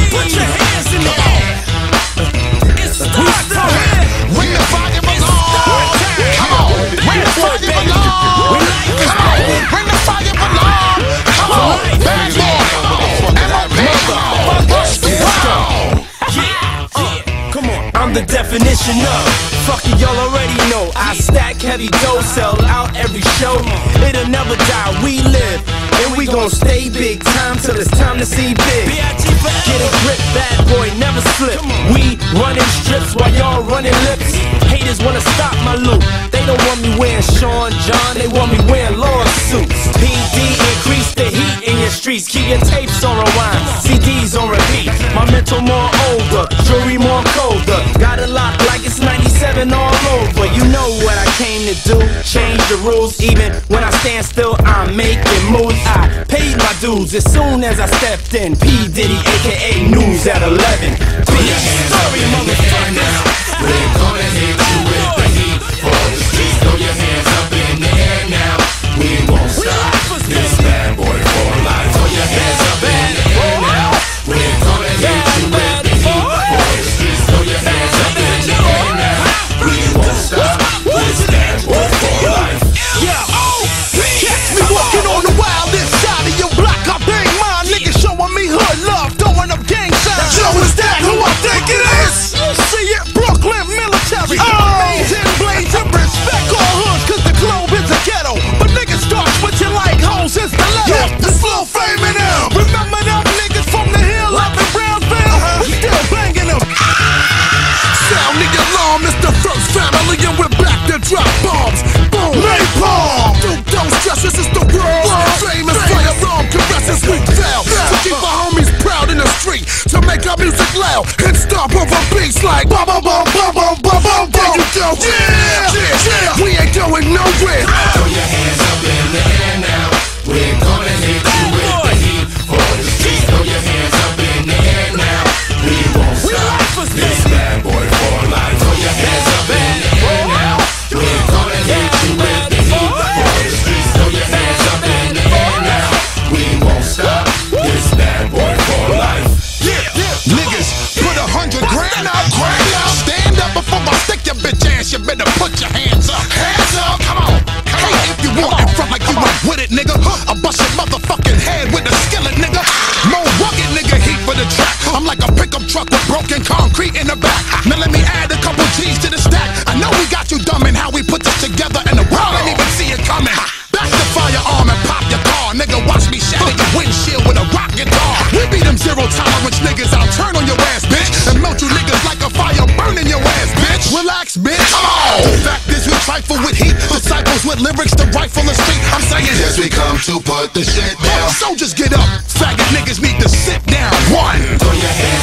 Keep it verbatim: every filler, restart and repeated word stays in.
Put your hands in the air. It's start time. When the fire belongs. Come on. When the fire belongs. Come on. When the fire belongs. Come on. Bad boy. And my mother. Yeah. Come on. I'm the definition of fuck it, y'all already know. I stack heavy dough, sell out every show. It'll never die, we live. And we gon' stay big time till it's time to see big. Get a grip, bad boy, never slip. We running strips while y'all running lips. Haters wanna stop my loot. They don't want me wearing Sean John, they want me wearing lawsuits. P D, increase the heat in your streets. Keep your tapes on rewind, C Ds on repeat. My mental more older, jewelry more colder. Got a lock like it's ninety-seven all over. You know what I came to do, change the rules. Even when I stand still, I'm making moves. I paid my dues as soon as I stepped in. P Diddy, aka News at eleven. Big story, motherfuckers. We're gonna hit you with the heat for the streets. Throw your hands up in the air now. We won't stop. This bad boy for life. Throw your hands up in the air now. We're gonna hit you with the heat for the streets. Throw your hands up in the air now. We won't stop. This bad boy for life. Yeah, oh, Catch me walking on the wildest side of your block. I bang my niggas showing me hood love, throwing up gang signs. Yo, is that who I think it is? You see it, Brooklyn military. Oh. Amazing blades and respect all hoods, cause the globe is a ghetto. But niggas start switching like hoes, it's the letter. Yeah, it's Lil Fame in them. Remember them niggas from the hill up in Brownsville? Uh-huh. We still banging them. Sound the alarm, it's the first family, and we're back to drop bombs. Boom, napalm. Duke, don't stress, this is the world. Famous firearm caresses we fell. To keep our homies proud in the street, to make our music loud and stomp over beats like bum bum bum bum bum bum bum. There you go, yeah, yeah, yeah. We ain't going nowhere. Throw your hands up in the air now. We're gonna hit you with the heat for the streets. Throw your hands up in the air now. We won't stop. This bad boy for life. Throw your hands up in the air now. We're gonna hit you with the heat for the streets. Throw your hands up in the air now. We won't stop. This bad boy for life. Niggas, put a hundred grand out, grand out. Stand up before I stick your bitch ass. You better put your hands up. Hands up, come on. Hey, if you want in front like you ain't with it, nigga, I'll bust your motherfucking head with a skillet, nigga. More rugged, nigga, heat for the track. I'm like a pickup truck with broken concrete in the back. Now let me add a couple G's to the stack. I know we got you dumb in how we put this together, and the world ain't even see it coming. Back the firearm and pop your car, nigga. Watch me shatter your windshield with a rock guitar. We be them zero tolerance niggas. I'll turn on your ass, bitch, and melt you niggas like a fire burning your ass, bitch. Relax, bitch. Come on. The fact is we trifle with heat, disciples with lyrics to rifle the street. I'm saying Yes, we come to put the shit down. soldiers get up, faggot niggas need to sit down. One. Throw your hands